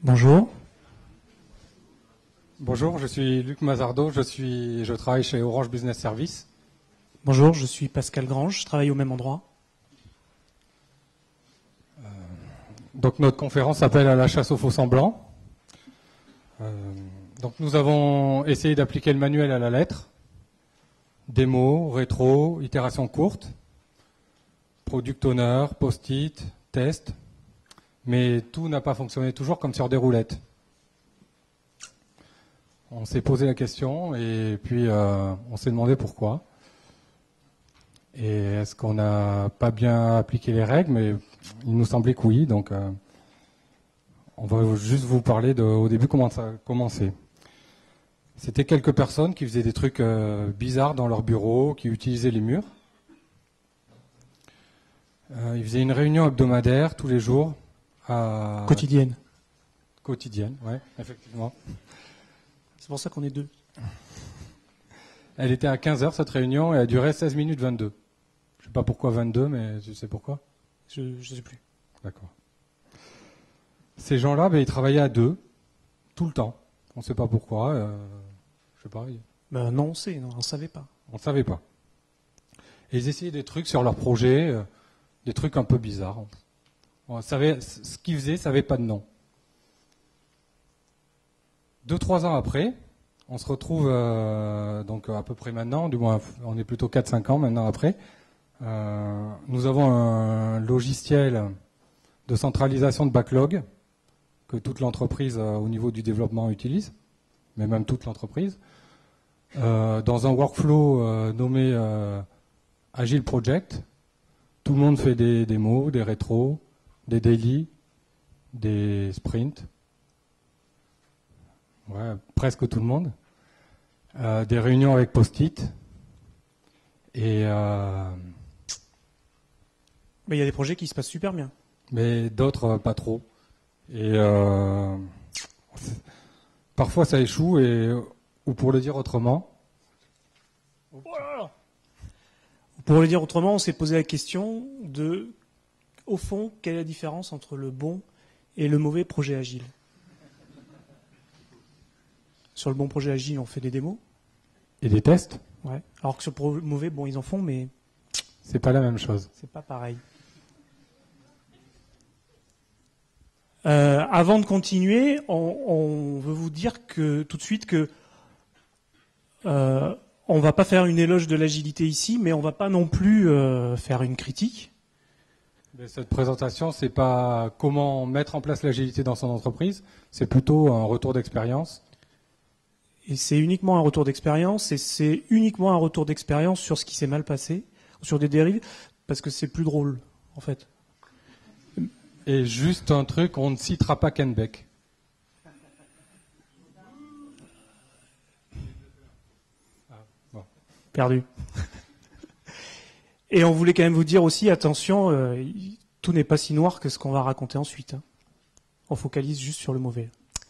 Bonjour. Bonjour, je suis Luc Mazardo, je travaille chez Orange Business Service. Bonjour, je suis Pascal Grange, je travaille au même endroit. Donc notre conférence s'appelle À la chasse aux faux semblants. Donc nous avons essayé d'appliquer le manuel à la lettre. Démo, rétro, itération courte, product owner, post-it, test. Mais tout n'a pas fonctionné toujours comme sur des roulettes. On s'est posé la question et puis on s'est demandé pourquoi. Et est-ce qu'on n'a pas bien appliqué les règles? Mais il nous semblait que oui, donc on va juste vous parler au début comment ça a commencé. C'était quelques personnes qui faisaient des trucs bizarres dans leur bureau, qui utilisaient les murs. Ils faisaient une réunion hebdomadaire tous les jours. Quotidienne. Quotidienne, oui, effectivement. C'est pour ça qu'on est deux. Elle était à 15h cette réunion et elle a duré 16 minutes 22. Je ne sais pas pourquoi 22, mais tu sais pourquoi? Je ne sais plus. D'accord. Ces gens-là, ils travaillaient à deux, tout le temps. On ne sait pas pourquoi. Je sais pas. Non, on sait, non, on ne savait pas. On ne savait pas. Et ils essayaient des trucs sur leur projet, des trucs un peu bizarres. On savait, ce qu'ils faisaient, ça n'avait pas de nom. 2-3 ans après, on se retrouve donc à peu près maintenant, du moins on est plutôt 4-5 ans maintenant après. Nous avons un logiciel de centralisation de backlog que toute l'entreprise au niveau du développement utilise, mais même toute l'entreprise, dans un workflow nommé Agile Project. Tout le monde fait des démos, des rétros, des daily, des sprints. Ouais, presque tout le monde. Des réunions avec post-it. Et Mais il y a des projets qui se passent super bien. mais d'autres pas trop. Et parfois ça échoue, ou pour le dire autrement. Pour le dire autrement, on s'est posé la question de, au fond, quelle est la différence entre le bon et le mauvais projet agile? Sur le bon projet agile, on fait des démos. Et des tests, Ouais. Alors que sur le mauvais, bon, ils en font, mais c'est pas la même chose. c'est pas pareil. Avant de continuer, on veut vous dire que tout de suite que on va pas faire une éloge de l'agilité ici, mais on va pas non plus faire une critique. Mais cette présentation, c'est pas comment mettre en place l'agilité dans son entreprise, c'est plutôt un retour d'expérience. Et c'est uniquement un retour d'expérience, et c'est uniquement un retour d'expérience sur ce qui s'est mal passé, sur des dérives, parce que c'est plus drôle, en fait. Et juste un truc, on ne citera pas Ken Beck. Perdu. Et on voulait quand même vous dire aussi, attention, tout n'est pas si noir que ce qu'on va raconter ensuite. On focalise juste sur le mauvais.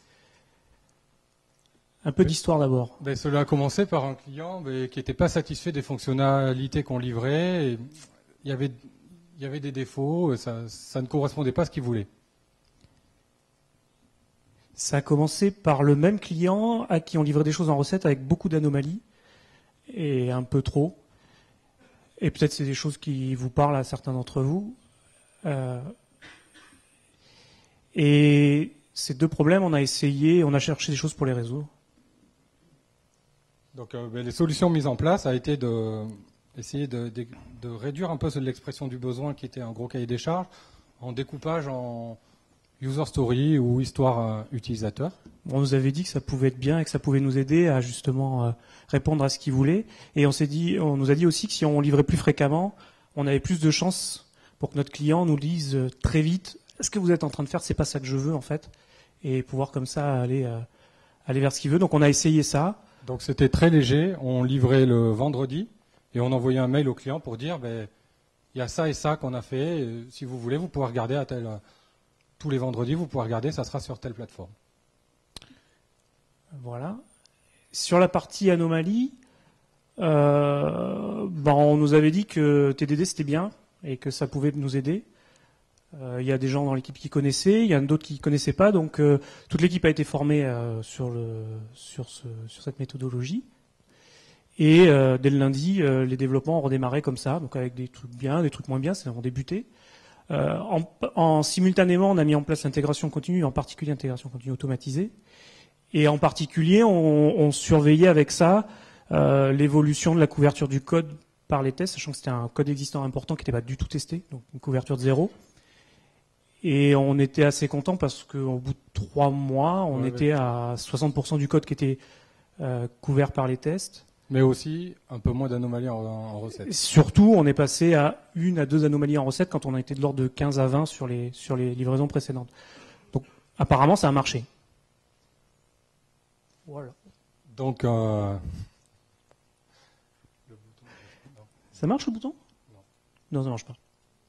Un peu d'histoire d'abord. Cela a commencé par un client qui n'était pas satisfait des fonctionnalités qu'on livrait. Et il y avait des défauts, ça ne correspondait pas à ce qu'il voulait. Ça a commencé par le même client à qui on livrait des choses en recette avec beaucoup d'anomalies et un peu trop. Et peut-être c'est des choses qui vous parlent à certains d'entre vous. Et ces deux problèmes, on a cherché des choses pour les résoudre. Donc les solutions mises en place a été d'essayer de réduire un peu l'expression du besoin qui était un gros cahier des charges en découpage en user story ou histoire utilisateur. On nous avait dit que ça pouvait être bien et que ça pouvait nous aider à justement répondre à ce qu'ils voulaient. Et on nous a dit aussi que si on livrait plus fréquemment, on avait plus de chances pour que notre client nous dise très vite « ce que vous êtes en train de faire, c'est pas ça que je veux en fait » et pouvoir comme ça aller vers ce qu'il veut. Donc on a essayé ça. Donc c'était très léger, on livrait le vendredi et on envoyait un mail au client pour dire il y a ça et ça qu'on a fait, et si vous voulez, vous pouvez regarder tous les vendredis, vous pouvez regarder, ça sera sur telle plateforme. Voilà. Sur la partie anomalie, on nous avait dit que TDD c'était bien et que ça pouvait nous aider. Il y a des gens dans l'équipe qui connaissaient, il y en a d'autres qui connaissaient pas, donc toute l'équipe a été formée sur cette méthodologie. Et dès le lundi, les développements ont redémarré comme ça, donc avec des trucs bien, des trucs moins bien, ça ont débuté. Simultanément, on a mis en place l'intégration continue, en particulier l'intégration continue automatisée. Et en particulier, on surveillait avec ça l'évolution de la couverture du code par les tests, sachant que c'était un code existant important qui n'était pas du tout testé, donc une couverture de 0. Et on était assez content parce qu'au bout de 3 mois, on était à 60% du code qui était couvert par les tests. Mais aussi un peu moins d'anomalies en recette. Surtout, on est passé à 1 à 2 anomalies en recette quand on a été de l'ordre de 15 à 20 sur les livraisons précédentes. Donc, apparemment, ça a marché. Voilà. Donc, ça marche le bouton ? Non, ça marche pas.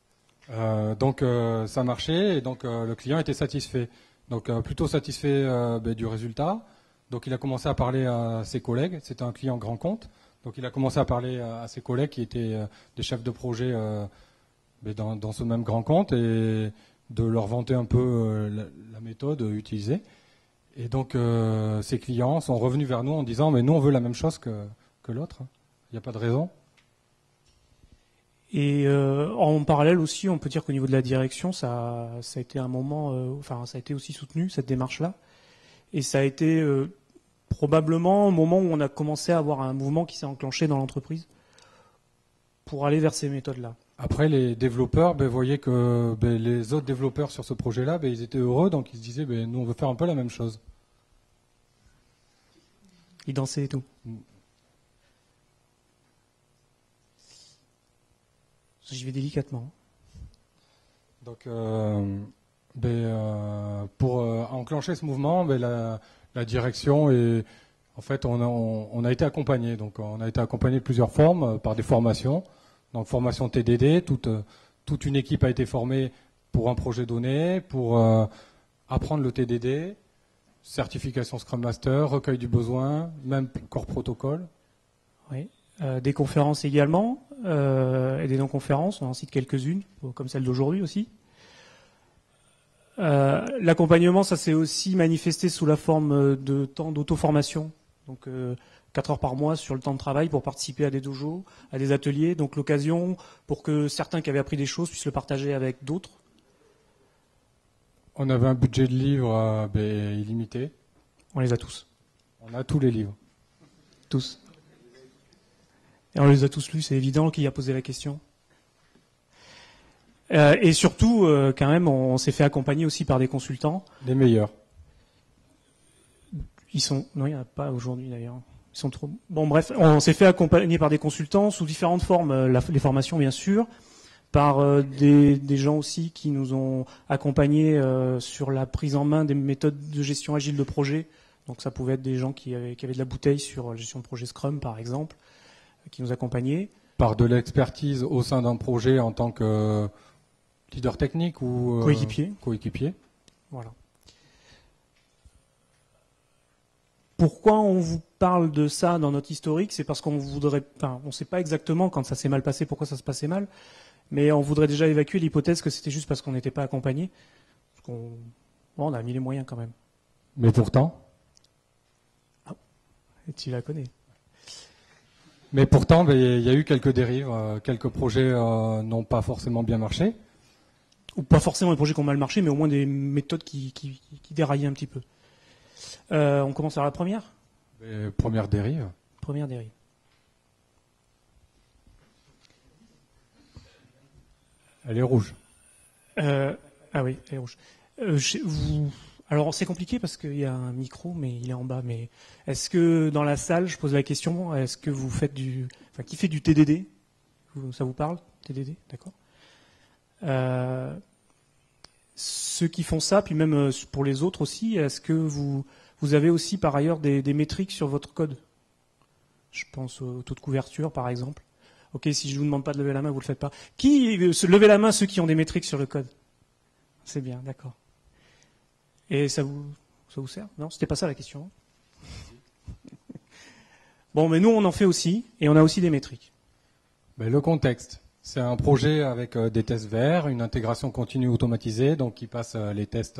Ça marchait et donc le client était satisfait. Donc plutôt satisfait du résultat. Donc il a commencé à parler à ses collègues. C'était un client grand compte. Donc il a commencé à parler à ses collègues qui étaient des chefs de projet dans ce même grand compte et de leur vanter un peu la méthode utilisée. Et donc ces clients sont revenus vers nous en disant mais nous on veut la même chose que l'autre. Il n'y a pas de raison. Et en parallèle aussi, on peut dire qu'au niveau de la direction, ça a été un moment, ça a été aussi soutenu cette démarche-là, et ça a été probablement au moment où on a commencé à avoir un mouvement qui s'est enclenché dans l'entreprise pour aller vers ces méthodes-là. Après, les développeurs voyaient que les autres développeurs sur ce projet-là, ils étaient heureux, donc ils se disaient nous on veut faire un peu la même chose. Ils dansaient et tout. J'y vais délicatement. Donc, pour enclencher ce mouvement, la direction et en fait, on a été accompagné. Donc, on a été accompagné de plusieurs formes par des formations. Donc, formation TDD, toute une équipe a été formée pour un projet donné, pour apprendre le TDD, certification Scrum Master, recueil du besoin, même corps protocole. Oui. Des conférences également, et des non-conférences, on en cite quelques-unes, comme celle d'aujourd'hui aussi. L'accompagnement, ça s'est aussi manifesté sous la forme de temps d'auto-formation, donc 4 heures par mois sur le temps de travail pour participer à des dojos, à des ateliers, donc l'occasion pour que certains qui avaient appris des choses puissent le partager avec d'autres. On avait un budget de livres illimité. On les a tous. On a tous les livres. Tous. Et on les a tous lus, c'est évident qui a posé la question. Et surtout, quand même, on s'est fait accompagner aussi par des consultants. Les meilleurs. Non, il n'y en a pas aujourd'hui d'ailleurs. Ils sont trop. Bon, bref, on s'est fait accompagner par des consultants sous différentes formes. Les formations, bien sûr, par des gens aussi qui nous ont accompagnés sur la prise en main des méthodes de gestion agile de projet. Donc, ça pouvait être des gens qui avaient de la bouteille sur la gestion de projet Scrum, par exemple, qui nous accompagnaient. Par de l'expertise au sein d'un projet en tant que leader technique ou coéquipier. Voilà. Pourquoi on vous parle de ça dans notre historique ? C'est parce qu'on voudrait, on ne sait pas exactement quand ça s'est mal passé, pourquoi ça se passait mal, mais on voudrait déjà évacuer l'hypothèse que c'était juste parce qu'on n'était pas accompagné. On a mis les moyens quand même. Mais pourtant. Et tu la connais. Mais pourtant, il y a eu quelques dérives, quelques projets n'ont pas forcément bien marché. Ou pas forcément des projets qui ont mal marché, mais au moins des méthodes qui déraillaient un petit peu. On commence par la première ? Première dérive. Première dérive. Elle est rouge. Ah oui, elle est rouge. Alors c'est compliqué parce qu'il y a un micro, mais il est en bas. Mais est-ce que dans la salle, je pose la question, est-ce que vous faites qui fait du TDD ? Ça vous parle, TDD, d'accord ? Ceux qui font ça, puis même pour les autres aussi, est-ce que vous avez aussi par ailleurs des métriques sur votre code ? Je pense au taux de couverture, par exemple. Ok, si je vous demande pas de lever la main, vous le faites pas. Levez la main ceux qui ont des métriques sur le code. C'est bien, d'accord. Et ça vous sert ? Non, c'était pas ça la question. Bon, mais nous on en fait aussi, et on a aussi des métriques. Le contexte. C'est un projet avec des tests verts, une intégration continue automatisée, donc qui passe les tests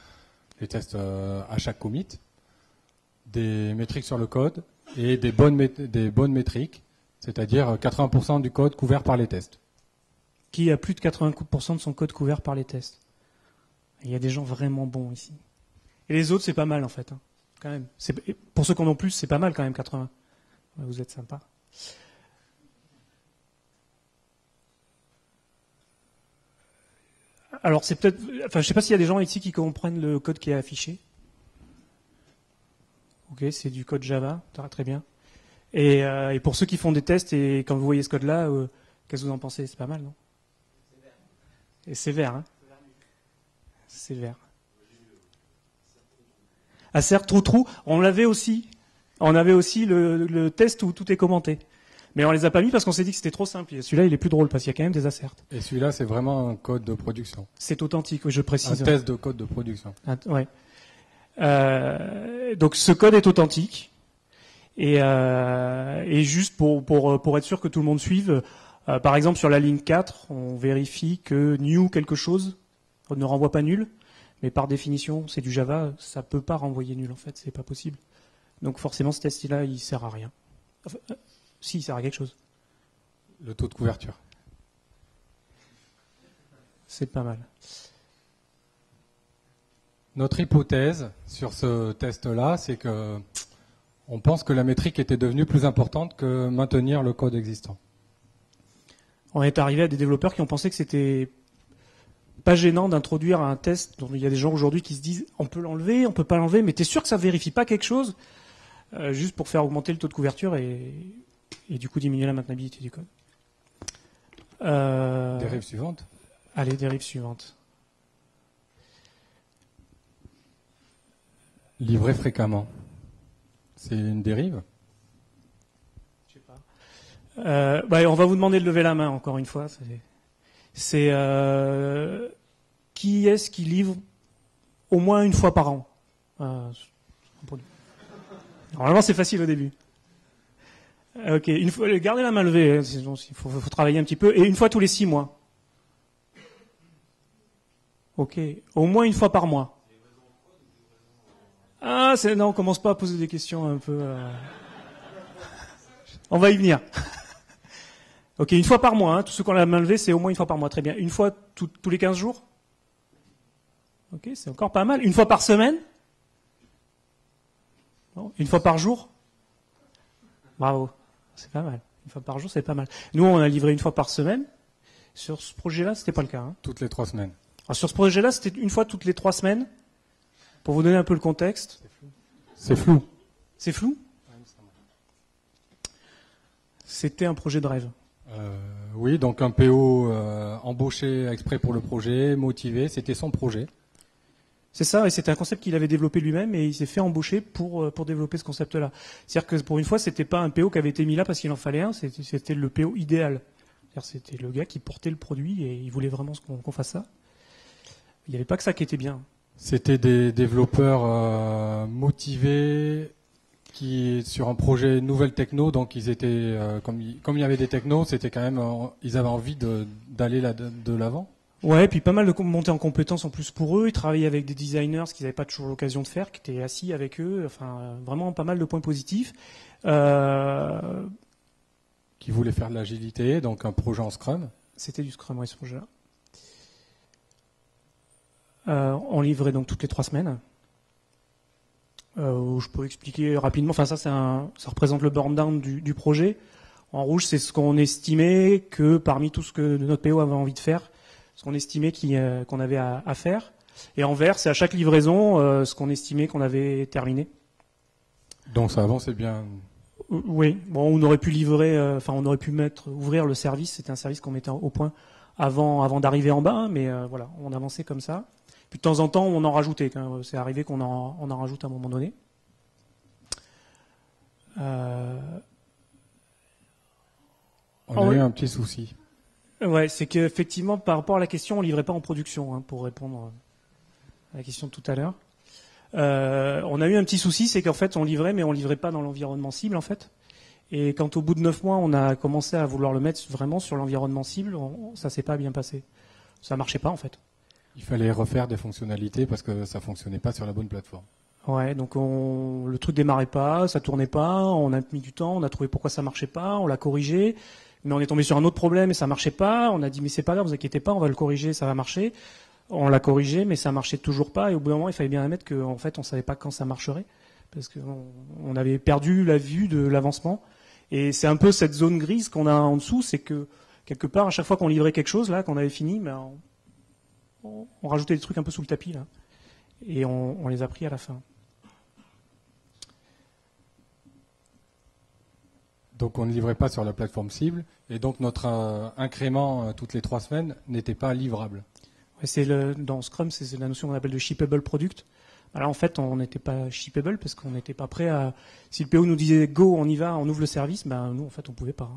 à chaque commit, des métriques sur le code et des bonnes métriques, c'est-à-dire 80% du code couvert par les tests. Qui a plus de 80% de son code couvert par les tests. Il y a des gens vraiment bons ici. Et les autres, c'est pas mal en fait, hein, quand même. Pour ceux qui en ont plus, c'est pas mal quand même 80. Ouais, vous êtes sympa. Alors c'est peut-être, enfin je sais pas s'il y a des gens ici qui comprennent le code qui est affiché. Ok, c'est du code Java, très bien. Et pour ceux qui font des tests et quand vous voyez ce code-là, qu'est-ce que vous en pensez? C'est pas mal, non? Et c'est vert, hein? C'est vert. Assert trou. On avait aussi le test où tout est commenté. Mais on les a pas mis parce qu'on s'est dit que c'était trop simple. Et celui-là, il est plus drôle parce qu'il y a quand même des asserts. Et celui-là, c'est vraiment un code de production. C'est authentique, oui, je précise. Un test de code de production. Ouais. Donc ce code est authentique. Et juste pour être sûr que tout le monde suive, par exemple sur la ligne 4, on vérifie que new quelque chose ne renvoie pas nul. Mais par définition, c'est du Java, ça peut pas renvoyer nul en fait, c'est pas possible. Donc forcément, ce test-là, il sert à rien. Enfin, si, il sert à quelque chose. Le taux de couverture. C'est pas mal. Notre hypothèse sur ce test-là, c'est que on pense que la métrique était devenue plus importante que maintenir le code existant. On est arrivé à des développeurs qui ont pensé que c'était pas gênant d'introduire un test dont il y a des gens aujourd'hui qui se disent on peut l'enlever, on peut pas l'enlever, mais t'es sûr que ça vérifie pas quelque chose juste pour faire augmenter le taux de couverture et du coup diminuer la maintenabilité du code. Dérive suivante. Allez, dérive suivante. Livrer fréquemment. C'est une dérive? Je sais pas. On va vous demander de lever la main encore une fois. C'est qui est-ce qui livre au moins une fois par an? Normalement, c'est facile au début. Ok, gardez la main levée, hein, sinon il faut travailler un petit peu. Et une fois tous les 6 mois. Ok, au moins une fois par mois. Ah, non, on commence pas à poser des questions un peu. On va y venir. Ok, une fois par mois. Hein, tous ceux qui ont la main levée, c'est au moins une fois par mois. Très bien. Une fois tous les 15 jours. Ok, c'est encore pas mal. Une fois par semaine. Bon, une fois par jour. Bravo. C'est pas mal. Une fois par jour, c'est pas mal. Nous, on a livré une fois par semaine. Sur ce projet-là, c'était pas le cas. Hein. Toutes les 3 semaines. Alors, sur ce projet-là, c'était une fois toutes les 3 semaines. Pour vous donner un peu le contexte. C'est flou. C'est flou? C'était un projet de rêve. Oui, donc un PO embauché exprès pour le projet, motivé, c'était son projet. C'est ça, et c'était un concept qu'il avait développé lui-même et il s'est fait embaucher pour développer ce concept-là. C'est-à-dire que pour une fois, c'était pas un PO qui avait été mis là parce qu'il en fallait un, c'était le PO idéal. C'est-à-dire c'était le gars qui portait le produit et il voulait vraiment qu'on fasse ça. Il n'y avait pas que ça qui était bien. C'était des développeurs motivés qui sur un projet nouvelle techno, donc ils étaient comme il y avait des technos, c'était quand même ils avaient envie d'aller de l'avant. Ouais, puis pas mal de montées en compétences en plus pour eux. Ils travaillaient avec des designers qu'ils n'avaient pas toujours l'occasion de faire, qui étaient assis avec eux. Enfin, vraiment pas mal de points positifs. Qui voulaient faire de l'agilité, donc un projet en Scrum. C'était du Scrum, ouais, ce projet-là. On livrait donc toutes les 3 semaines. Je peux expliquer rapidement. Enfin, ça représente le burn down du projet. En rouge, c'est ce qu'on estimait que parmi tout ce que notre PO avait envie de faire, ce qu'on estimait qu'on avait à faire. Et en vert, c'est à chaque livraison ce qu'on estimait qu'on avait terminé. Donc ça avançait bien. Oui. Bon, on aurait pu livrer, on aurait pu ouvrir le service. C'était un service qu'on mettait au point avant d'arriver en bas, hein, mais voilà, on avançait comme ça. Puis de temps en temps, on en rajoutait. C'est arrivé qu'on en rajoute à un moment donné. On a eu un petit souci. Ouais, c'est qu'effectivement, par rapport à la question, on livrait pas en production, hein, pour répondre à la question de tout à l'heure. On a eu un petit souci, c'est qu'en fait, on livrait, mais on livrait pas dans l'environnement cible, en fait. Et quand au bout de 9 mois, on a commencé à vouloir le mettre vraiment sur l'environnement cible, ça s'est pas bien passé. Ça marchait pas en fait. Il fallait refaire des fonctionnalités parce que ça fonctionnait pas sur la bonne plateforme. Ouais, donc le truc démarrait pas, ça tournait pas, on a mis du temps, on a trouvé pourquoi ça marchait pas, on l'a corrigé, mais on est tombé sur un autre problème et ça marchait pas, on a dit mais c'est pas grave, vous inquiétez pas, on va le corriger, ça va marcher. On l'a corrigé, mais ça marchait toujours pas, et au bout d'un moment, il fallait bien admettre qu'en fait, on savait pas quand ça marcherait, parce qu'on avait perdu la vue de l'avancement. Et c'est un peu cette zone grise qu'on a en dessous, c'est que quelque part, à chaque fois qu'on livrait quelque chose, là, qu'on avait fini, ben, on rajoutait des trucs un peu sous le tapis, là. Et on les a pris à la fin. Donc on ne livrait pas sur la plateforme cible, et donc notre incrément toutes les 3 semaines n'était pas livrable. Ouais, dans Scrum, c'est la notion qu'on appelle de shippable product. Alors en fait, on n'était pas shippable parce qu'on n'était pas prêt à... Si le PO nous disait go, on y va, on ouvre le service, ben nous en fait on pouvait pas.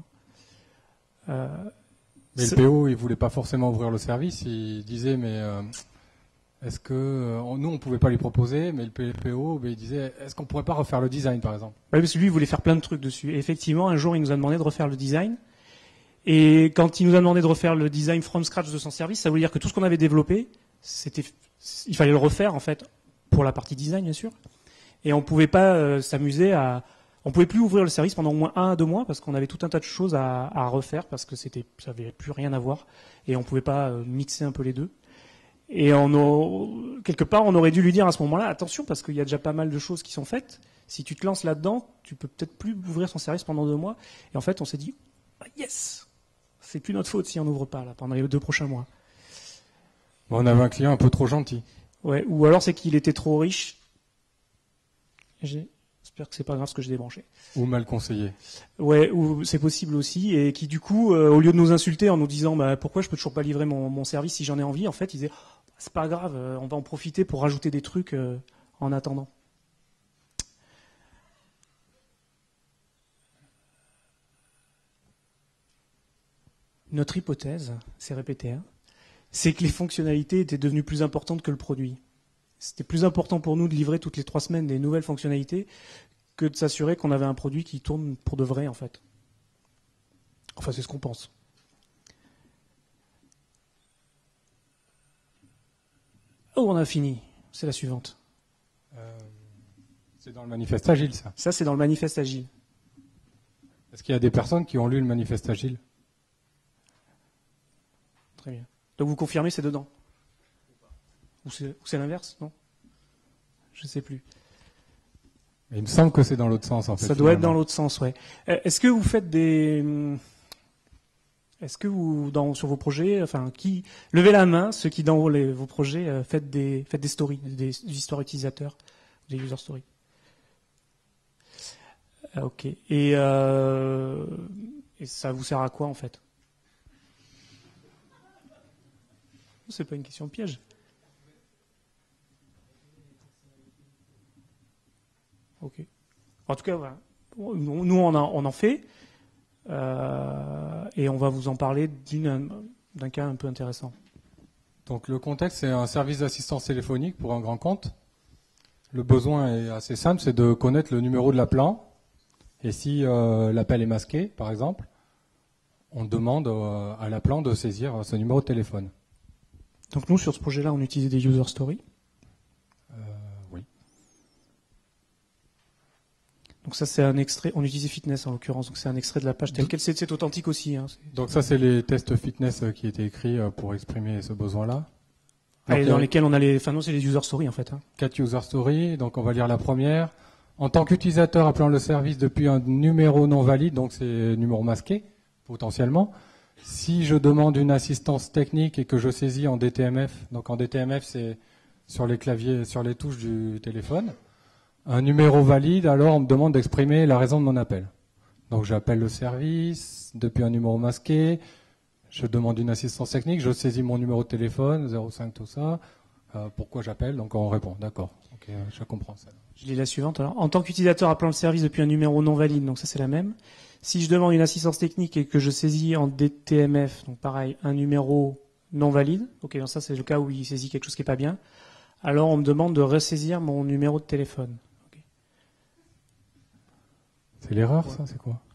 Mais le PO, il voulait pas forcément ouvrir le service, il disait mais est-ce que nous on pouvait pas lui proposer, mais le PO il disait est-ce qu'on pourrait pas refaire le design par exemple. Oui, parce que lui il voulait faire plein de trucs dessus. Et effectivement, un jour il nous a demandé de refaire le design. Et quand il nous a demandé de refaire le design from scratch de son service, ça voulait dire que tout ce qu'on avait développé, il fallait le refaire en fait pour la partie design bien sûr. Et on pouvait pas on pouvait plus ouvrir le service pendant au moins 1 à 2 mois parce qu'on avait tout un tas de choses à refaire parce que ça avait plus rien à voir et on pouvait pas mixer un peu les deux. Et quelque part on aurait dû lui dire à ce moment-là attention parce qu'il y a déjà pas mal de choses qui sont faites. Si tu te lances là-dedans, tu peux peut-être plus ouvrir son service pendant 2 mois. Et en fait on s'est dit yes. C'est plus notre faute si on n'ouvre pas là pendant les 2 prochains mois. Bon, on avait un client un peu trop gentil. Ouais, ou alors c'est qu'il était trop riche. J'espère que c'est pas grave ce que j'ai débranché. Ou mal conseillé. Ouais, ou c'est possible aussi, et qui du coup, au lieu de nous insulter en nous disant pourquoi je peux toujours pas livrer mon service si j'en ai envie, en fait, il disait c'est pas grave, on va en profiter pour rajouter des trucs en attendant. Notre hypothèse, c'est répété, hein, c'est que les fonctionnalités étaient devenues plus importantes que le produit. C'était plus important pour nous de livrer toutes les 3 semaines des nouvelles fonctionnalités que de s'assurer qu'on avait un produit qui tourne pour de vrai, en fait. Enfin, c'est ce qu'on pense. Oh, on a fini. C'est la suivante. C'est dans le manifeste agile, ça. Ça, c'est dans le manifeste agile. Est-ce qu'il y a des personnes qui ont lu le manifeste agile? Très bien. Donc vous confirmez, c'est dedans? Ou c'est l'inverse? Non? Je ne sais plus. Il me semble que c'est dans l'autre sens, en fait. Ça doit être dans l'autre sens, ouais. Est-ce que vous faites sur vos projets, levez la main, ceux qui dans vos projets faites des stories, des histoires utilisateurs, des user stories. Ok. Et ça vous sert à quoi en fait? C'est pas une question piège. Ok. En tout cas, voilà. Nous, on en fait. Et on va vous en parler d'un cas un peu intéressant. Donc le contexte, c'est un service d'assistance téléphonique pour un grand compte. Le besoin est assez simple, c'est de connaître le numéro de l'appelant. Et si l'appel est masqué, par exemple, on demande à l'appelant de saisir ce numéro de téléphone. Donc nous, sur ce projet-là, on utilisait des user stories. Oui. Donc ça, c'est un extrait. On utilisait Fitness en l'occurrence, donc c'est un extrait de la page telle quelle. C'est authentique aussi. Hein, donc ça, c'est les tests fitness qui étaient écrits pour exprimer ce besoin-là. Dans lesquels on a non, c'est les user stories en fait. Hein. 4 user stories. Donc on va lire la première. En tant qu'utilisateur appelant le service depuis un numéro non valide, donc c'est numéro masqué potentiellement. Si je demande une assistance technique et que je saisis en DTMF, donc en DTMF c'est sur les claviers, sur les touches du téléphone, un numéro valide, alors on me demande d'exprimer la raison de mon appel. Donc j'appelle le service depuis un numéro masqué, je demande une assistance technique, je saisis mon numéro de téléphone, 05 tout ça, pourquoi j'appelle, donc on répond, d'accord, ok, je comprends ça. Je lis la suivante. Alors, en tant qu'utilisateur appelant le service depuis un numéro non valide, donc ça c'est la même. Si je demande une assistance technique et que je saisis en DTMF, donc pareil, un numéro non valide, ok, donc ça c'est le cas où il saisit quelque chose qui est pas bien, alors on me demande de ressaisir mon numéro de téléphone. Okay. C'est l'erreur, ça, c'est quoi?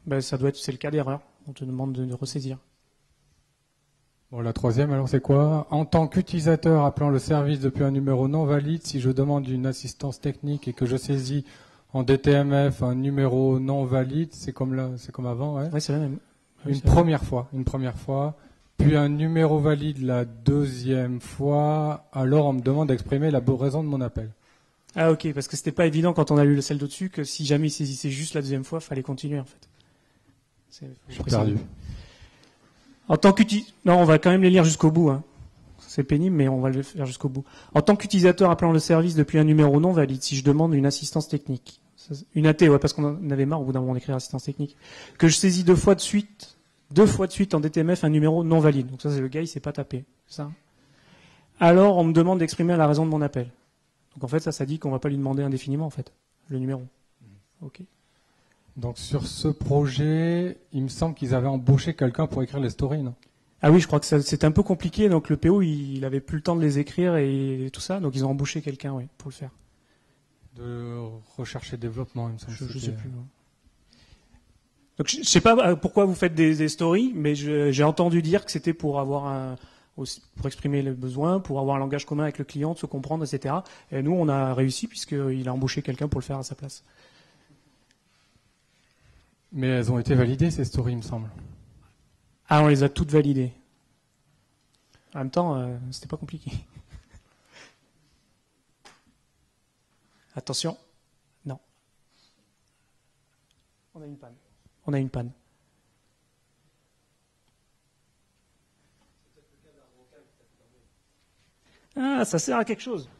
Ben, c'est le cas d'erreur. On te demande de ressaisir. Bon, la troisième, alors c'est quoi? En tant qu'utilisateur appelant le service depuis un numéro non valide, si je demande une assistance technique et que je saisis en DTMF un numéro non valide, c'est comme avant, ouais. Ouais, c'est la même. Une première fois, puis un numéro valide la deuxième fois, alors on me demande d'exprimer la raison de mon appel. Ah ok, parce que c'était pas évident quand on a lu celle d'au-dessus que si jamais il saisissait juste la deuxième fois, fallait continuer en fait. Je suis perdu. En tant non, on va quand même les lire jusqu'au bout. Hein. C'est pénible, mais on va le faire jusqu'au bout. En tant qu'utilisateur appelant le service depuis un numéro non valide, si je demande une assistance technique, une AT, ouais, parce qu'on en avait marre au bout d'un moment d'écrire assistance technique, que je saisis deux fois de suite en DTMF un numéro non valide. Donc ça, c'est le gars, il s'est pas tapé. Ça. Alors, on me demande d'exprimer la raison de mon appel. Donc en fait, ça dit qu'on va pas lui demander indéfiniment, en fait, le numéro. Ok. Donc sur ce projet, il me semble qu'ils avaient embauché quelqu'un pour écrire les stories, non? Ah oui, je crois que c'était un peu compliqué, donc le PO, il avait plus le temps de les écrire et tout ça, donc ils ont embauché quelqu'un, oui, pour le faire. De recherche et développement, il me semble. Je sais plus. Ouais. Donc je sais pas pourquoi vous faites des stories, mais j'ai entendu dire que c'était pour avoir pour exprimer les besoins, pour avoir un langage commun avec le client, de se comprendre, etc. Et nous, on a réussi puisqu'il a embauché quelqu'un pour le faire à sa place. Mais elles ont été validées, ces stories, il me semble. Ah, on les a toutes validées. En même temps, c'était pas compliqué. Attention. Non. On a une panne. Ah, ça sert à quelque chose.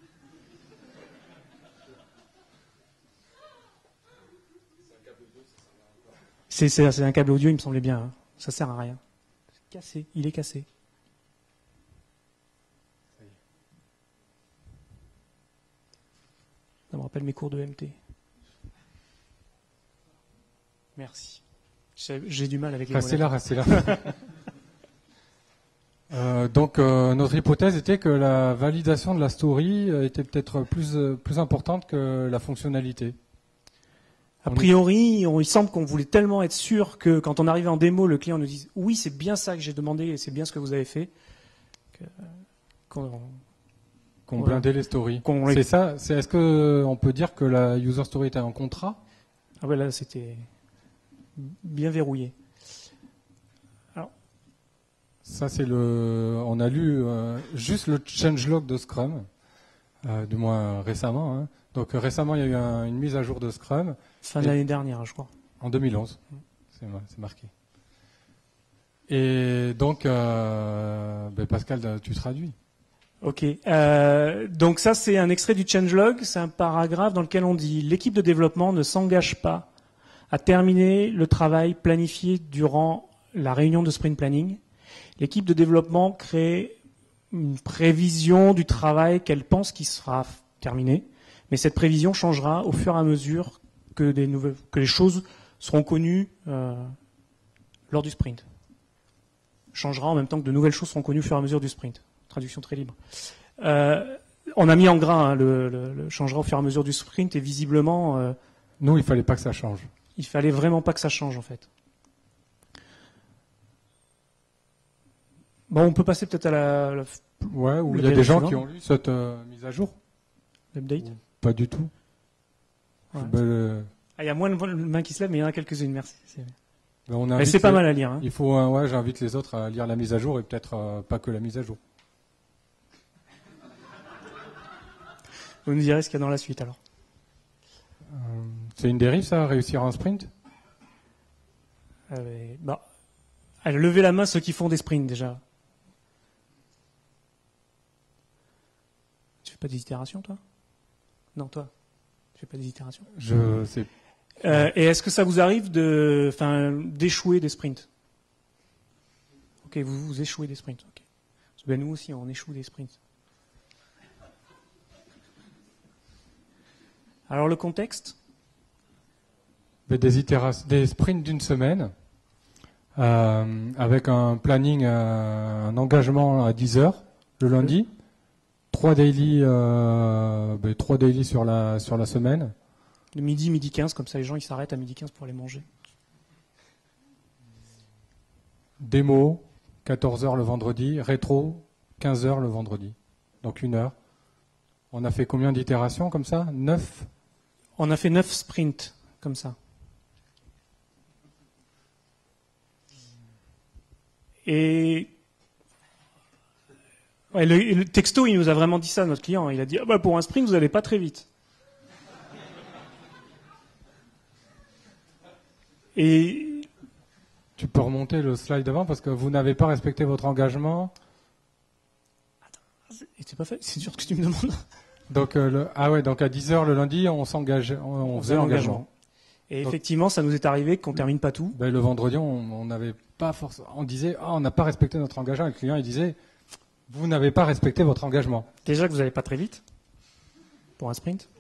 C'est un câble audio, il me semblait bien. Hein. Ça sert à rien. Cassé, il est cassé. Ça me rappelle mes cours de MT. Merci. J'ai du mal avec les restez là. Donc notre hypothèse était que la validation de la story était peut-être plus importante que la fonctionnalité. A priori, il semble qu'on voulait tellement être sûr que quand on arrivait en démo, le client nous dise oui, c'est bien ça que j'ai demandé et c'est bien ce que vous avez fait. Qu'on blindait les stories. C'est ça. Est-ce que on peut dire que la user story était un contrat? Ah ouais, là c'était bien verrouillé. Alors, ça c'est on a lu juste le changelog de Scrum, du moins récemment. Hein. Donc récemment, il y a eu une mise à jour de Scrum. Fin de l'année dernière, je crois. En 2011, c'est marqué. Et donc, Pascal, tu traduis. Ok. Donc ça, c'est un extrait du changelog. C'est un paragraphe dans lequel on dit « L'équipe de développement ne s'engage pas à terminer le travail planifié durant la réunion de sprint planning. L'équipe de développement crée une prévision du travail qu'elle pense qui sera terminé. Mais cette prévision changera au fur et à mesure que les choses seront connues lors du sprint. Changera en même temps que de nouvelles choses seront connues au fur et à mesure du sprint. Traduction très libre. On a mis en gras le changera au fur et à mesure du sprint et visiblement... Nous, il fallait pas que ça change. Il fallait vraiment pas que ça change en fait. Bon, on peut passer peut-être à la ouais, ou il y a des gens qui ont lu cette mise à jour. L'update. Pas du tout. Ouais. Il y a moins de mains qui se lèvent, mais il y en a quelques-unes, merci. Mais c'est pas mal à lire. Hein. Il faut, j'invite les autres à lire la mise à jour et peut-être pas que la mise à jour. Vous nous direz ce qu'il y a dans la suite alors. C'est une dérive ça, réussir un sprint? Allez, levez la main ceux qui font des sprints déjà. Tu fais pas des itérations toi? Non, toi. Tu fais pas des itérations? Je sais. Et est-ce que ça vous arrive d'échouer des sprints? Ok, vous échouez des sprints. Okay. Ben nous aussi, on échoue des sprints. Alors le contexte? Des sprints d'une semaine, avec un planning, un engagement à 10 heures le lundi, 3 daily sur la semaine. De midi 15, comme ça les gens ils s'arrêtent à midi 15 pour aller manger. démo, 14 heures le vendredi, rétro, 15 heures le vendredi. Donc 1 heure. On a fait combien d'itérations comme ça? 9? On a fait 9 sprints comme ça. Et ouais, le texto, il nous a vraiment dit ça, notre client. Il a dit, ah bah, pour un sprint, vous n'allez pas très vite. Et tu peux remonter le slide d'avant parce que vous n'avez pas respecté votre engagement. c'est pas fait, c'est dur ce que tu me demandes. Donc, donc à 10h le lundi, on s'engageait, on faisait l'engagement. Et donc, effectivement, ça nous est arrivé qu'on termine pas tout. Le vendredi, on n'avait pas forcément. On disait, on n'a pas respecté notre engagement. Et le client, il disait, vous n'avez pas respecté votre engagement. Déjà que vous n'allez pas très vite pour un sprint.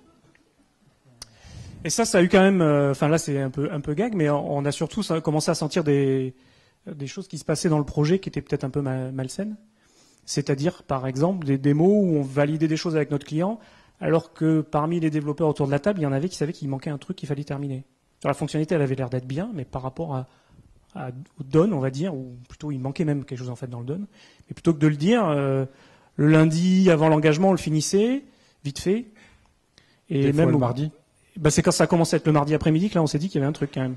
Et ça a eu quand même. Enfin là, c'est un peu gag, mais on a surtout commencé à sentir des choses qui se passaient dans le projet qui étaient peut-être un peu malsaines. C'est-à-dire, par exemple, des démos où on validait des choses avec notre client, alors que parmi les développeurs autour de la table, il y en avait qui savaient qu'il manquait un truc qu'il fallait terminer. Alors, la fonctionnalité, elle avait l'air d'être bien, mais par rapport au done, on va dire, ou plutôt il manquait même quelque chose en fait dans le done. Mais plutôt que de le dire, le lundi avant l'engagement, on le finissait, vite fait. Et des même fois, le mardi. C'est quand ça a commencé à être le mardi après-midi que là, on s'est dit qu'il y avait un truc quand même.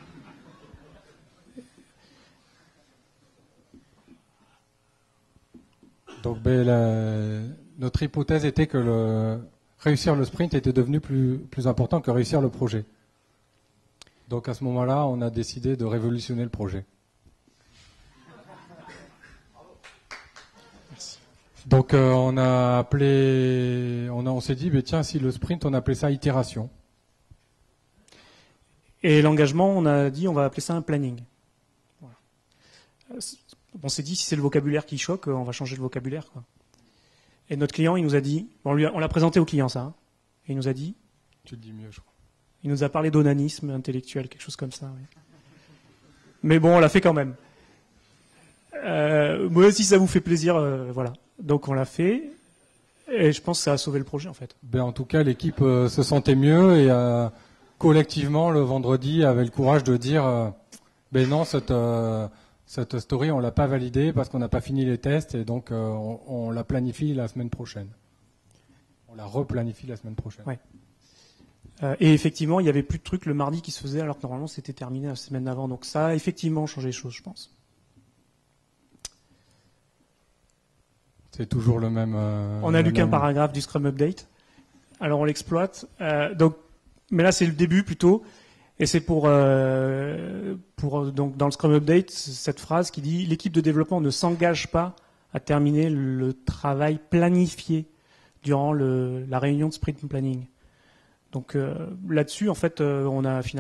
Donc, notre hypothèse était que réussir le sprint était devenu plus important que réussir le projet. Donc, à ce moment-là, on a décidé de révolutionner le projet. Merci. Donc, on s'est dit, tiens, si le sprint, on appelait ça itération. Et l'engagement, on a dit, on va appeler ça un planning. Voilà. On s'est dit, si c'est le vocabulaire qui choque, on va changer le vocabulaire, quoi. Et notre client, il nous a dit, on l'a présenté au client, ça, hein, et il nous a dit, tu le dis mieux, je crois. Il nous a parlé d'onanisme intellectuel, quelque chose comme ça. Oui. Mais bon, on l'a fait quand même. Moi, si ça vous fait plaisir, voilà. Donc on l'a fait, et je pense que ça a sauvé le projet, en fait. En tout cas, l'équipe se sentait mieux, et collectivement, le vendredi, avait le courage de dire, non, cette story, on l'a pas validée parce qu'on n'a pas fini les tests, et donc on la planifie la semaine prochaine. On la replanifie la semaine prochaine. Ouais. Et effectivement, il y avait plus de trucs le mardi qui se faisaient, alors que normalement c'était terminé la semaine d'avant. Donc ça a effectivement changé les choses, je pense. C'est toujours le même. On a lu qu'un paragraphe du Scrum Update. Alors on l'exploite. Mais là c'est le début plutôt. Et c'est pour donc dans le Scrum Update cette phrase qui dit l'équipe de développement ne s'engage pas à terminer le travail planifié durant la réunion de sprint planning. Donc là-dessus en fait on l'a fait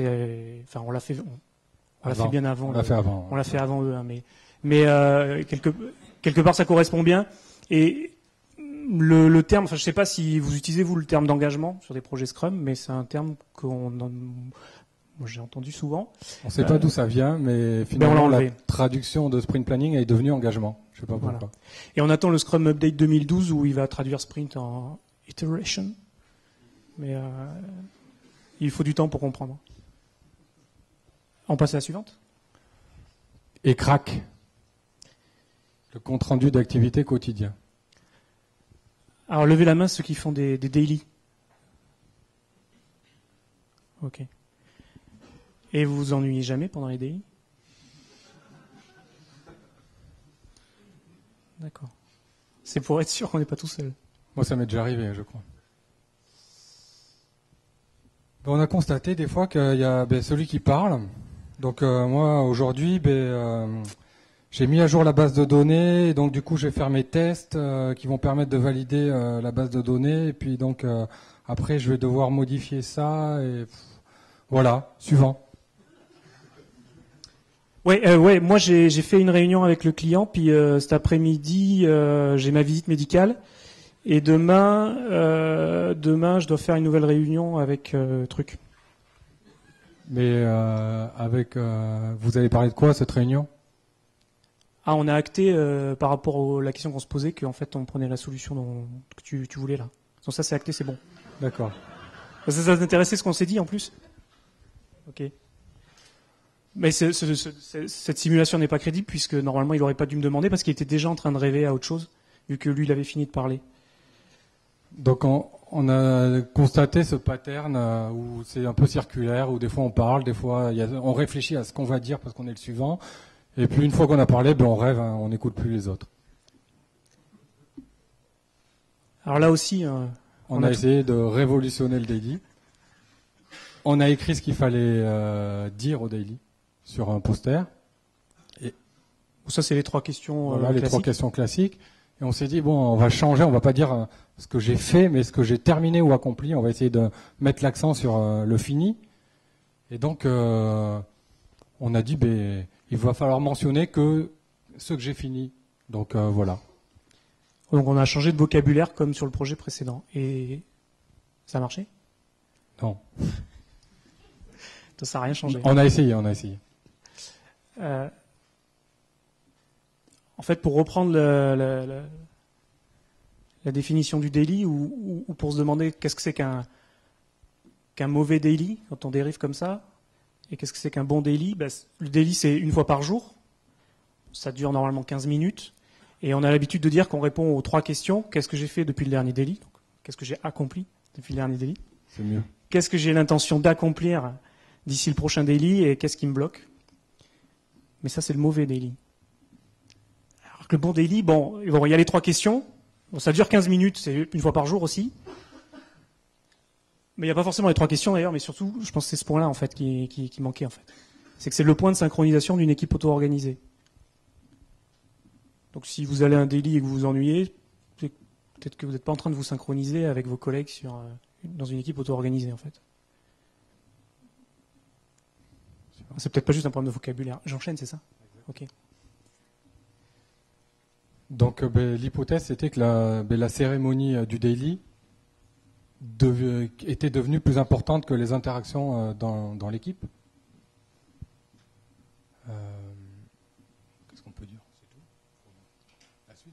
bien avant. On l'a fait avant. On l'a fait avant eux, hein, mais quelque part ça correspond bien. Et le terme, je ne sais pas si vous utilisez vous le terme d'engagement sur des projets Scrum, mais c'est un terme moi j'ai entendu souvent. On ne sait pas d'où ça vient, mais finalement la traduction de sprint planning est devenue engagement. Je ne sais pas pourquoi. Voilà. Et on attend le Scrum Update 2012 où il va traduire sprint en iteration, mais il faut du temps pour comprendre. On passe à la suivante. Et crack. Le compte rendu d'activité quotidien. Alors, levez la main ceux qui font des daily. Ok. Et vous vous ennuyez jamais pendant les daily? D'accord. C'est pour être sûr qu'on n'est pas tout seul. Moi, ça m'est déjà arrivé, je crois. On a constaté des fois qu'il y a celui qui parle. Donc, moi, aujourd'hui, j'ai mis à jour la base de données, et donc du coup je vais faire mes tests qui vont permettre de valider la base de données, et puis donc après je vais devoir modifier ça, et voilà, suivant. Ouais, moi j'ai fait une réunion avec le client, puis cet après-midi j'ai ma visite médicale, et demain je dois faire une nouvelle réunion avec truc. Mais vous allez parler de quoi cette réunion? Ah, on a acté par rapport à la question qu'on se posait qu'en fait on prenait la solution que tu voulais là. Donc ça c'est acté, c'est bon. D'accord. Ça t'intéressait ce qu'on s'est dit en plus? Ok. Mais cette simulation n'est pas crédible puisque normalement il n'aurait pas dû me demander parce qu'il était déjà en train de rêver à autre chose vu que lui il avait fini de parler. Donc on a constaté ce pattern où c'est un peu circulaire, où des fois on parle, des fois on réfléchit à ce qu'on va dire parce qu'on est le suivant, et puis une fois qu'on a parlé, on rêve, hein, on n'écoute plus les autres. Alors là aussi, on a essayé de révolutionner le daily. On a écrit ce qu'il fallait dire au daily sur un poster. Et ça c'est les 3 questions voilà, classiques. les 3 questions classiques. Et on s'est dit, on va changer, on va pas dire ce que j'ai fait, mais ce que j'ai terminé ou accompli. On va essayer de mettre l'accent sur le fini. Et donc, on a dit, il va falloir mentionner que ce que j'ai fini. Donc, voilà. Donc, on a changé de vocabulaire comme sur le projet précédent. Et ça a marché ? Non. Ça n'a rien changé. On a essayé. En fait, pour reprendre la définition du daily, ou pour se demander qu'est-ce que c'est qu'un mauvais daily, quand on dérive comme ça, et qu'est-ce que c'est qu'un bon daily, le daily, c'est 1 fois par jour. Ça dure normalement 15 minutes. Et on a l'habitude de dire qu'on répond aux 3 questions. Qu'est-ce que j'ai fait depuis le dernier daily ? Qu'est-ce que j'ai accompli depuis le dernier daily ? C'est mieux. Qu'est-ce que j'ai l'intention d'accomplir d'ici le prochain daily et qu'est-ce qui me bloque ? Mais ça, c'est le mauvais daily. Alors que le bon daily, il y a les 3 questions. Ça dure 15 minutes, c'est 1 fois par jour aussi. Mais il n'y a pas forcément les 3 questions d'ailleurs, mais surtout, je pense que c'est ce point-là en fait qui manquait en fait. C'est que c'est le point de synchronisation d'une équipe auto-organisée. Donc si vous allez à un daily et que vous vous ennuyez, peut-être que vous n'êtes pas en train de vous synchroniser avec vos collègues dans une équipe auto-organisée en fait. C'est peut-être pas juste un problème de vocabulaire. J'enchaîne, c'est ça ? Ok. Donc l'hypothèse c'était que la cérémonie du daily était devenue plus importante que les interactions dans l'équipe. Qu'est-ce qu'on peut dire ? C'est tout ? La suite ?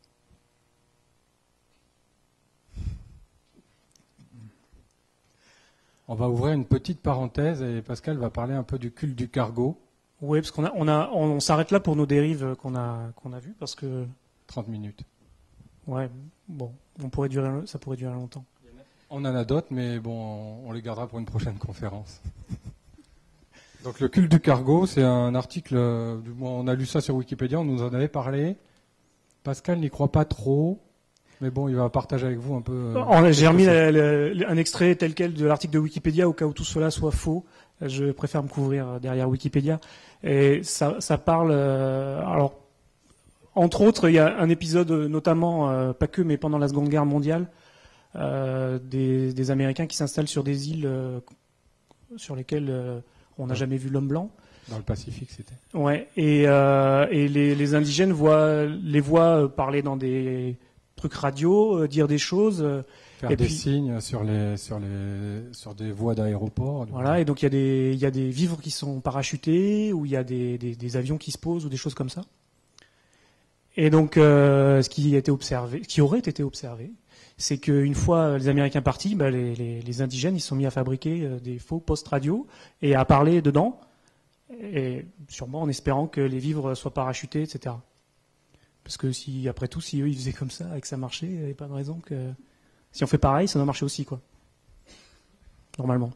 On va ouvrir une petite parenthèse et Pascal va parler un peu du culte du cargo. Oui, parce on s'arrête là pour nos dérives qu'on a vues, parce que 30 minutes. Ouais, ça pourrait durer longtemps. On en a d'autres, mais on les gardera pour une prochaine conférence. Donc le culte du cargo, c'est un article, on a lu ça sur Wikipédia, on nous en avait parlé. Pascal n'y croit pas trop, mais il va partager avec vous un peu. J'ai remis un extrait tel quel de l'article de Wikipédia au cas où tout cela soit faux. Je préfère me couvrir derrière Wikipédia. Et ça parle. Alors, entre autres, il y a un épisode, notamment, pas que, mais pendant la Seconde Guerre mondiale, des Américains qui s'installent sur des îles sur lesquelles on n'a jamais vu l'homme blanc. Dans le Pacifique, c'était. Ouais. Et les indigènes les voient parler dans des trucs radio, dire des choses. Faire des signes sur des voies d'aéroport. Voilà, et donc il y a des vivres qui sont parachutés, ou il y a des avions qui se posent, ou des choses comme ça. Et donc, ce qui aurait été observé, c'est qu'une fois les Américains partis, les indigènes ils se sont mis à fabriquer des faux postes radio et à parler dedans, et sûrement en espérant que les vivres soient parachutés, etc. Parce que après tout, si eux ils faisaient comme ça et que ça marchait, il n'y avait pas de raison que si on fait pareil, ça doit marcher aussi, quoi. Normalement.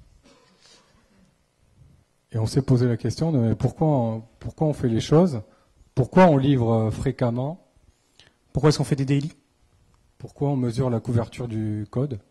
Et on s'est posé la question de pourquoi on fait les choses, pourquoi on livre fréquemment, pourquoi est-ce qu'on fait des daily, pourquoi on mesure la couverture du code.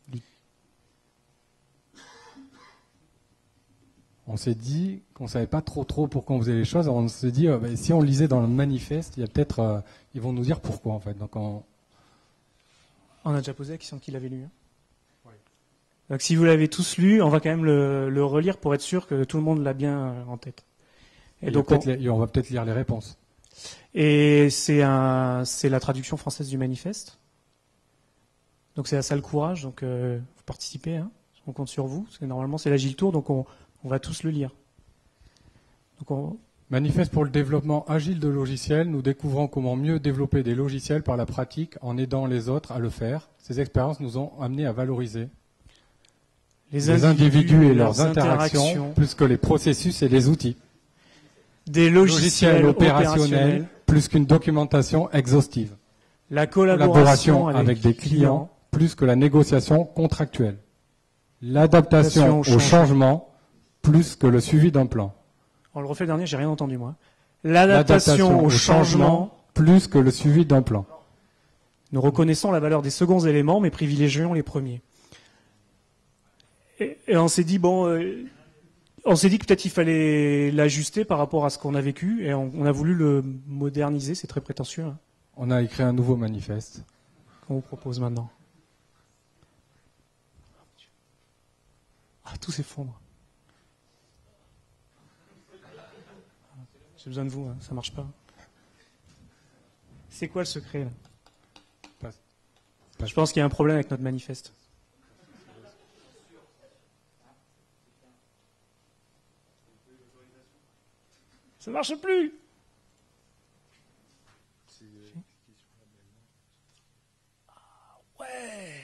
On s'est dit qu'on savait pas trop pourquoi on faisait les choses. On s'est dit si on lisait dans le manifeste, il y a peut-être ils vont nous dire pourquoi en fait. Donc on a déjà posé la question qui l'avait lu. Hein. Oui. Donc si vous l'avez tous lu, on va quand même le relire pour être sûr que tout le monde l'a bien en tête. Et donc on va peut-être lire les réponses. Et c'est la traduction française du manifeste. Donc c'est la salle courage. Donc vous participez. Hein. On compte sur vous. Parce que normalement c'est l'Agile Tour, donc on va tous le lire. Donc Manifeste pour le développement agile de logiciels. Nous découvrons comment mieux développer des logiciels par la pratique en aidant les autres à le faire. Ces expériences nous ont amenés à valoriser Les individus et leurs interactions, plus que les processus et les outils. Des logiciels opérationnels, plus qu'une documentation exhaustive. La collaboration avec des clients, plus que la négociation contractuelle. L'adaptation au changement, plus que le suivi d'un plan. On le refait le dernier, j'ai rien entendu moi. L'adaptation au changement, plus que le suivi d'un plan. Nous reconnaissons la valeur des seconds éléments, mais privilégions les premiers. Et on s'est dit, on s'est dit que peut-être il fallait l'ajuster par rapport à ce qu'on a vécu, et on a voulu le moderniser, c'est très prétentieux. Hein. On a écrit un nouveau manifeste. Qu'on vous propose maintenant. Ah, tout s'effondre. J'ai besoin de vous, hein, ça marche pas. C'est quoi le secret là ? Je pense qu'il y a un problème avec notre manifeste. Ça marche plus. Ah ouais.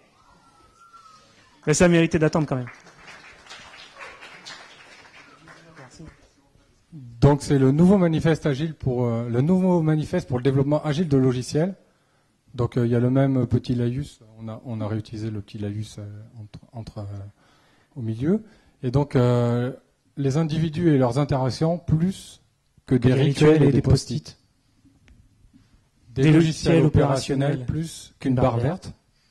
Mais ça méritait d'attendre quand même. Donc c'est le nouveau manifeste agile pour le développement agile de logiciels. Donc il y a le même petit laïus, on a réutilisé le petit laïus au milieu. Et donc les individus et leurs interactions plus que des rituels et des post-it. Des logiciels opérationnels plus qu'une barre verte.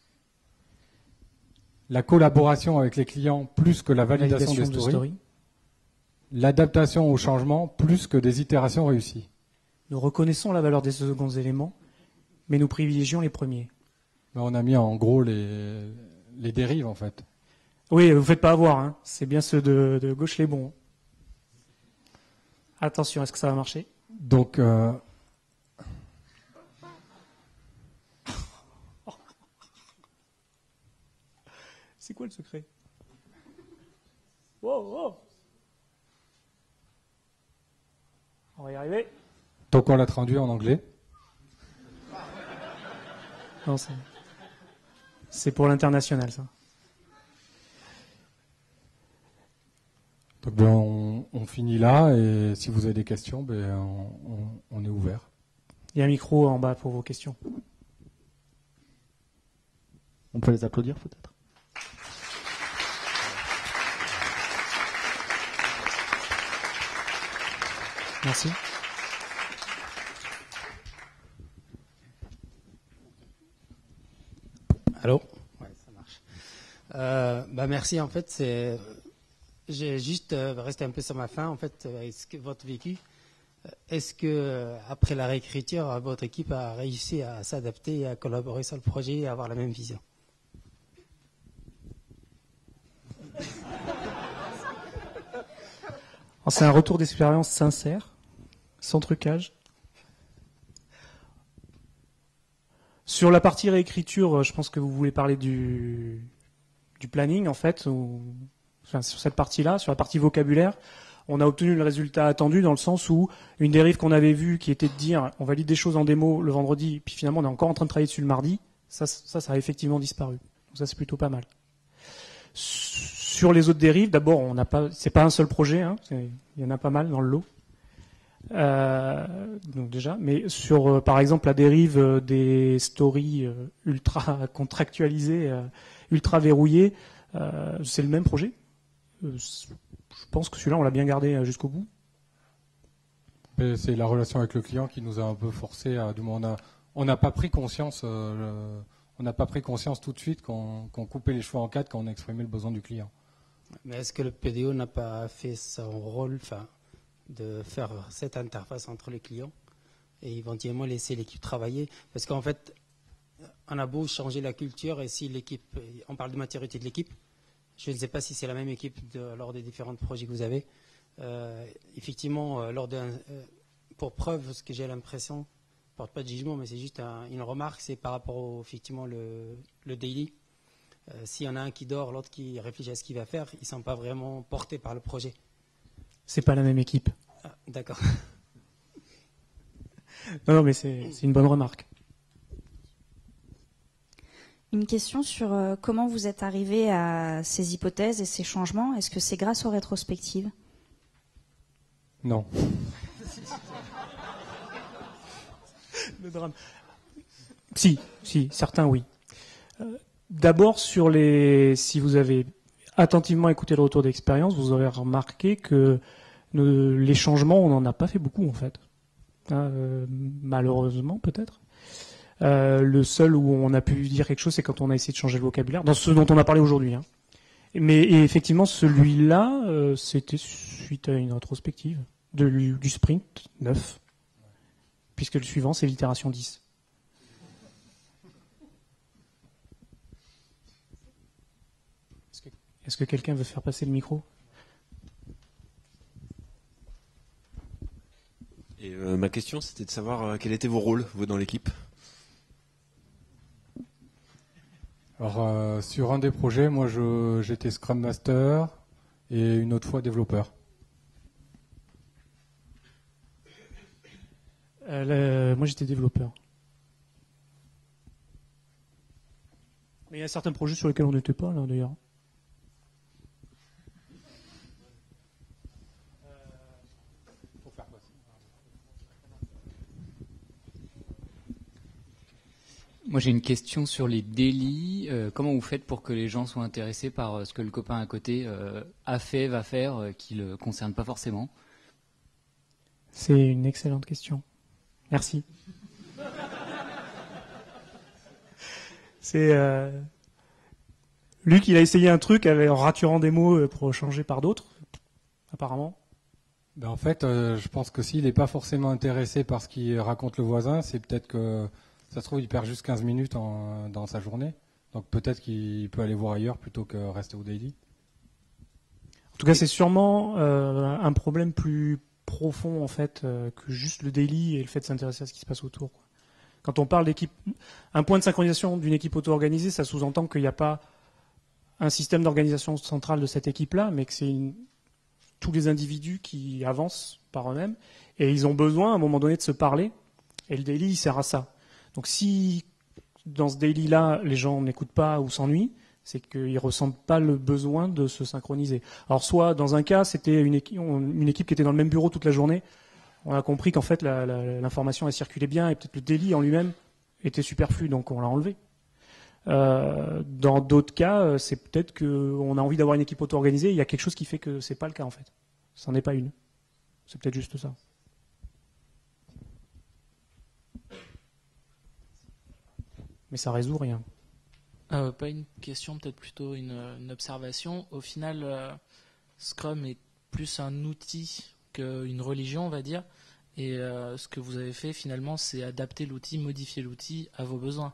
La collaboration avec les clients plus que la validation des stories. L'adaptation au changement plus que des itérations réussies. Nous reconnaissons la valeur des seconds éléments, mais nous privilégions les premiers. On a mis en gros les dérives en fait. Oui, vous ne faites pas avoir, hein. C'est bien ceux de gauche les bons. Attention, est-ce que ça va marcher ? Donc, c'est quoi le secret ? Wow, wow. On va y arriver. Donc on l'a traduit en anglais. Non, c'est pour l'international, ça. Donc on finit là, et si vous avez des questions, on est ouvert. Il y a un micro en bas pour vos questions. On peut les applaudir peut-être. Merci. Allô ? Ouais, ça marche. Merci. En fait, j'ai juste resté un peu sur ma faim. En fait, est-ce que votre vécu, est-ce que après la réécriture, votre équipe a réussi à s'adapter, à collaborer sur le projet et à avoir la même vision ? C'est un retour d'expérience sincère, sans trucage. Sur la partie réécriture, je pense que vous voulez parler du planning, en fait, sur cette partie-là, sur la partie vocabulaire, on a obtenu le résultat attendu dans le sens où une dérive qu'on avait vue, qui était de dire on valide des choses en démo le vendredi, puis finalement on est encore en train de travailler dessus le mardi, ça a effectivement disparu. Donc ça, c'est plutôt pas mal. Sur les autres dérives, d'abord, c'est pas un seul projet, hein, il y en a pas mal dans le lot. Donc déjà, mais sur par exemple la dérive des stories ultra contractualisées, ultra verrouillées, c'est le même projet. Je pense que celui-là on l'a bien gardé jusqu'au bout. Mais c'est la relation avec le client qui nous a un peu forcé à, du moins on n'a pas pris conscience, tout de suite qu'on coupait les cheveux en quatre quand on a exprimé le besoin du client. Mais est-ce que le PDO n'a pas fait son rôle, de faire cette interface entre les clients et éventuellement laisser l'équipe travailler? Parce qu'en fait, on a beau changer la culture, et si l'équipe, on parle de maturité de l'équipe, je ne sais pas si c'est la même équipe lors des différents projets que vous avez. Effectivement, pour preuve, ce que j'ai l'impression, je ne porte pas de jugement, mais c'est juste une remarque, c'est par rapport au, effectivement, le daily. S'il y en a un qui dort, l'autre qui réfléchit à ce qu'il va faire, ils ne sont pas vraiment portés par le projet. C'est pas la même équipe. Ah, d'accord. Non, mais c'est une bonne remarque. Une question sur comment vous êtes arrivé à ces hypothèses et ces changements. Est-ce que c'est grâce aux rétrospectives? Non. Le drame. Si, certains oui. D'abord, si vous avez attentivement écouté le retour d'expérience, vous aurez remarqué que les changements, on n'en a pas fait beaucoup en fait. Malheureusement peut-être. Le seul où on a pu dire quelque chose, c'est quand on a essayé de changer le vocabulaire, dans ce dont on a parlé aujourd'hui. Et effectivement, celui-là, c'était suite à une rétrospective du sprint 9, puisque le suivant, c'est l'itération 10. Est-ce que quelqu'un veut faire passer le micro? Et ma question, c'était de savoir quels étaient vos rôles, vous, dans l'équipe. Alors, sur un des projets, moi, j'étais Scrum Master et une autre fois développeur. Moi, j'étais développeur. Mais il y a certains projets sur lesquels on n'était pas, là, d'ailleurs. Moi, j'ai une question sur les délits. Comment vous faites pour que les gens soient intéressés par ce que le copain à côté a fait, va faire, qui ne le concerne pas forcément? C'est une excellente question. Merci. C'est Luc, il a essayé un truc en raturant des mots pour changer par d'autres, apparemment. Ben en fait, je pense que s'il n'est pas forcément intéressé par ce qu'il raconte le voisin, c'est peut-être que ça se trouve, il perd juste 15 minutes dans sa journée. Donc peut-être qu'il peut aller voir ailleurs plutôt que rester au daily. En tout cas, c'est sûrement un problème plus profond en fait que juste le daily et le fait de s'intéresser à ce qui se passe autour. Quand on parle d'équipe, un point de synchronisation d'une équipe auto-organisée, ça sous-entend qu'il n'y a pas un système d'organisation centrale de cette équipe-là, mais que c'est tous les individus qui avancent par eux-mêmes et ils ont besoin à un moment donné de se parler. Et le daily, il sert à ça. Donc si dans ce daily-là, les gens n'écoutent pas ou s'ennuient, c'est qu'ils ne ressentent pas le besoin de se synchroniser. Alors soit dans un cas, c'était une équipe qui était dans le même bureau toute la journée, on a compris qu'en fait l'information elle circulait bien et peut-être le daily en lui-même était superflu, donc on l'a enlevé. Dans d'autres cas, c'est peut-être qu'on a envie d'avoir une équipe auto-organisée, il y a quelque chose qui fait que c'est pas le cas en fait. Ça n'en est pas une. C'est peut-être juste ça. Mais ça résout rien. Pas une question, peut-être plutôt une observation. Au final, Scrum est plus un outil qu'une religion, on va dire. Et ce que vous avez fait, finalement, c'est adapter l'outil, modifier l'outil à vos besoins.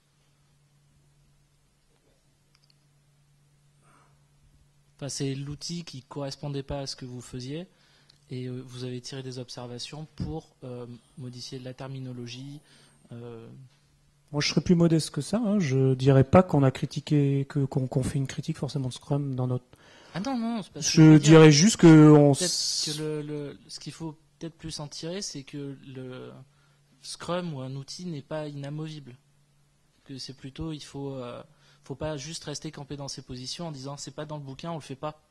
Enfin, c'est l'outil qui ne correspondait pas à ce que vous faisiez. Et vous avez tiré des observations pour modifier la terminologie. Moi, je serais plus modeste que ça. Je dirais pas qu'on a critiqué, qu'on fait une critique forcément de Scrum dans notre. Ah non, c'est pas ce que je dirais juste que ce qu'il faut peut-être plus en tirer, c'est que le Scrum ou un outil n'est pas inamovible. Que c'est plutôt, il faut pas juste rester campé dans ses positions en disant c'est pas dans le bouquin, on le fait pas.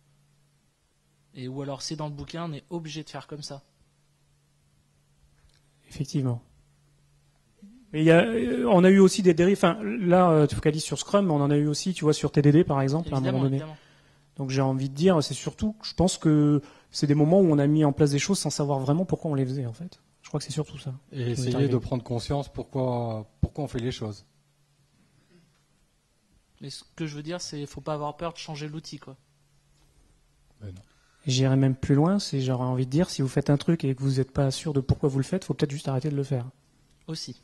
Ou alors c'est dans le bouquin, on est obligé de faire comme ça. Effectivement. Mais on a eu aussi des dérives. Enfin, là, tu focalises sur Scrum, mais on en a eu aussi, tu vois, sur TDD par exemple, à un moment donné. Évidemment. Donc j'ai envie de dire, c'est surtout, je pense que c'est des moments où on a mis en place des choses sans savoir vraiment pourquoi on les faisait en fait. Je crois que c'est surtout ça. Et essayer de prendre conscience pourquoi on fait les choses. Mais ce que je veux dire, c'est faut pas avoir peur de changer l'outil, quoi. Ben non. J'irais même plus loin, j'aurais envie de dire, si vous faites un truc et que vous n'êtes pas sûr de pourquoi vous le faites, faut peut-être juste arrêter de le faire. Aussi.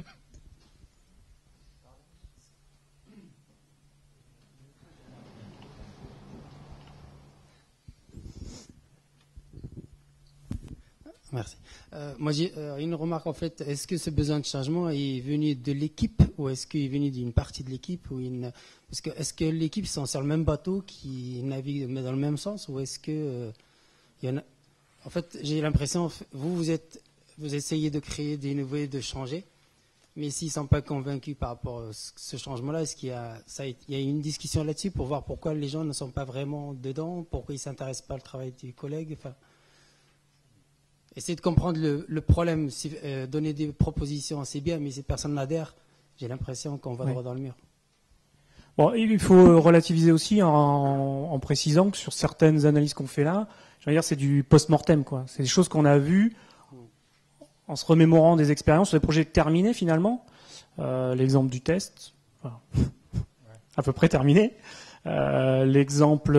Merci. Moi, j'ai une remarque en fait. Est-ce que ce besoin de changement est venu de l'équipe ou est-ce qu'il est venu d'une partie de l'équipe Parce que est-ce que l'équipe sont sur le même bateau qui navigue dans le même sens ou est-ce que il y en a... En fait, j'ai l'impression vous essayez de créer des nouveaux, de changer, Mais s'ils ne sont pas convaincus par rapport à ce changement-là, est-ce qu'il y a, il y a une discussion là-dessus pour voir pourquoi les gens ne sont pas vraiment dedans, pourquoi ils ne s'intéressent pas au travail du collègue, enfin, essayer de comprendre le problème. Donner des propositions, c'est bien, mais si personne n'adhère, j'ai l'impression qu'on va droit dans le mur. Bon, il faut relativiser aussi en précisant que sur certaines analyses qu'on fait là, je veux dire, c'est du post-mortem, quoi. C'est des choses qu'on a vues en se remémorant des expériences sur des projets terminés finalement. L'exemple du test, enfin, à peu près terminé. L'exemple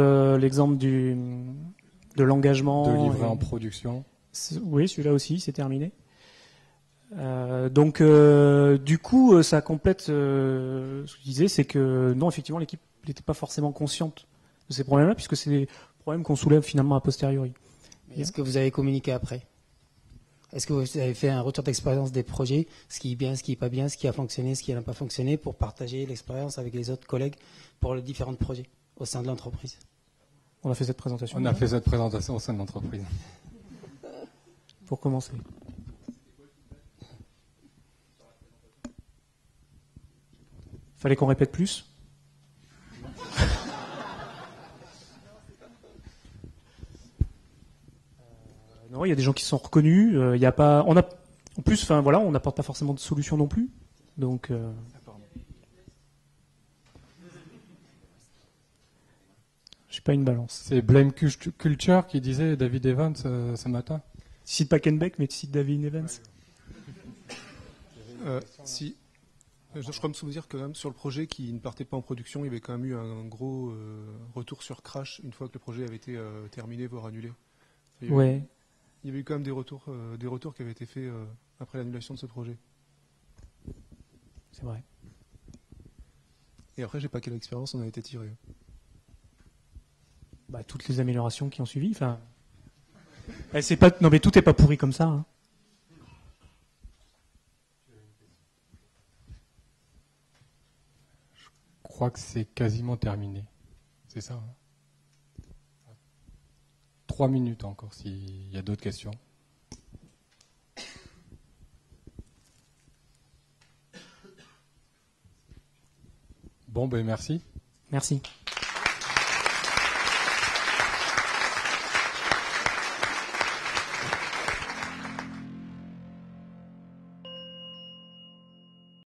de l'engagement. De livrer en production. Oui, celui-là aussi, c'est terminé. Donc, du coup, ça complète ce que je disais, c'est que non, effectivement, l'équipe n'était pas forcément consciente de ces problèmes-là, puisque c'est des problèmes qu'on soulève finalement a posteriori. Est-ce que vous avez communiqué après? Est-ce que vous avez fait un retour d'expérience des projets, ce qui est bien, ce qui n'est pas bien, ce qui a fonctionné, ce qui n'a pas fonctionné, pour partager l'expérience avec les autres collègues pour les différents projets au sein de l'entreprise? On a fait cette présentation. On a fait cette présentation au sein de l'entreprise. Pour commencer. Fallait qu'on répète plus. Non, il y a des gens qui se sont reconnus. Il y a pas, on a, en plus, enfin voilà, on n'apporte pas forcément de solution non plus. Donc, j'ai pas une balance. C'est Blame Culture qui disait David Evans ce matin. Tu cites pas Ken Beck, mais tu cites David Evans. Si. Je crois me souvenir que même sur le projet qui ne partait pas en production, il y avait quand même eu un gros retour sur crash une fois que le projet avait été terminé, voire annulé. Il y avait eu quand même des retours qui avaient été faits après l'annulation de ce projet. C'est vrai. Et après, je sais pas quelle expérience on a été tiré. Bah, toutes les améliorations qui ont suivi. Enfin, c'est pas. Non, mais tout est pas pourri comme ça. Hein. Je crois que c'est quasiment terminé. C'est ça. Hein. 3 minutes encore s'il y a d'autres questions. Bon, ben merci. Merci.